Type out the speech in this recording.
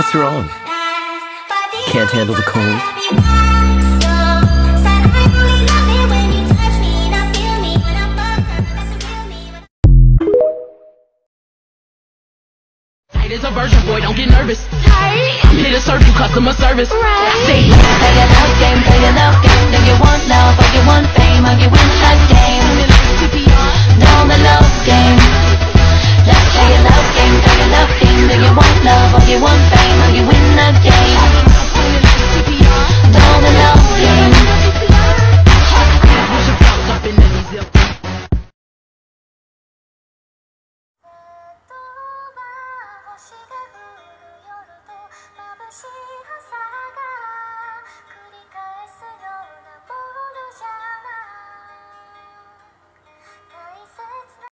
What's wrong? Can't handle the cold? Is a virgin boy, don't get nervous. I'm here to serve you customer service. Play your love game, play your love game. Do you want love or you want fame or you want the game? No, the love game. Let's play your love game, play your love game. Do you want